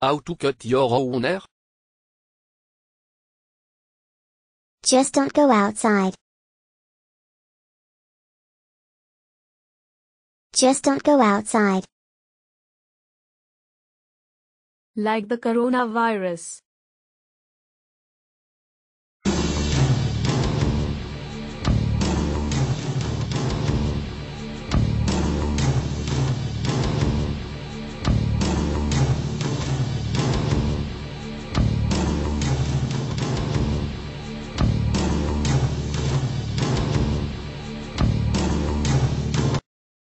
How to cut your own hair? Just don't go outside. Just don't go outside. Like the coronavirus.